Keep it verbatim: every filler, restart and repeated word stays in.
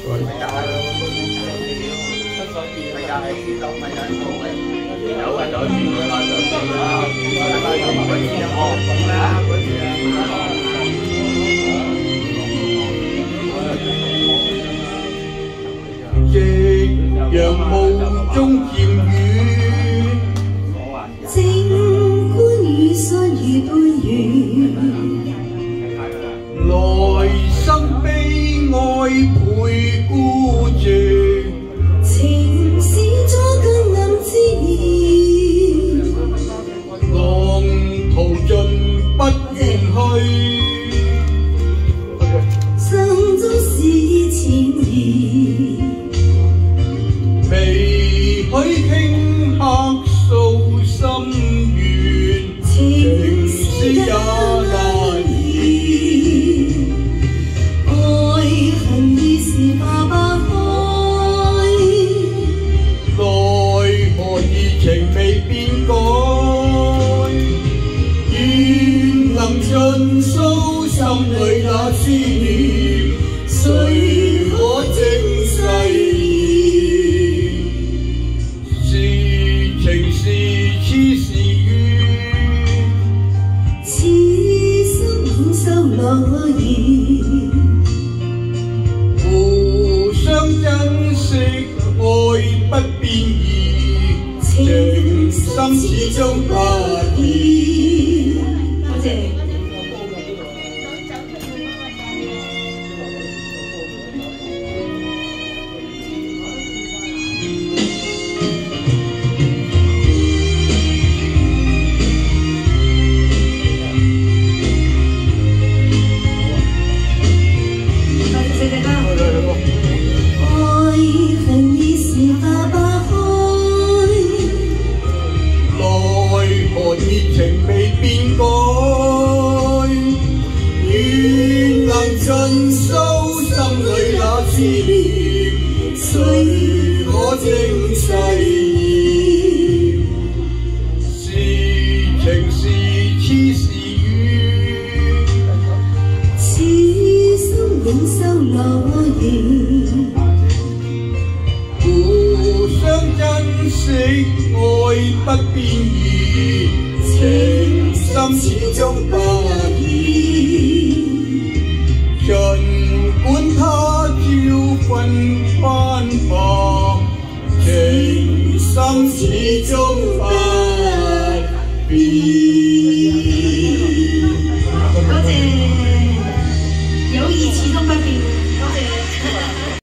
夕阳雾中渐远， 静观雨伞如半圆， 来生悲哀倍孤寂。 情是左近暗之年， 浪淘尽不願去， 心中事意纏綿， 未許頃刻訴心願，情絲也難言， 愛恨已是化不情未變改，願能盡訴心裏那思念，誰可證誓言？是情是痴是怨， 此生永收諾言， 互相珍惜，愛不變異。 情深始終不變。 多謝你。多謝大家。愛恨已是化不何熱情未變改，願能盡訴心裏那思念，誰可證誓言？是情是痴是怨， 此生永收諾言， 互相珍惜，愛不變異。 情深始終不變，儘管他朝分斑駁，情深始終不變。 多謝，友誼始終不變。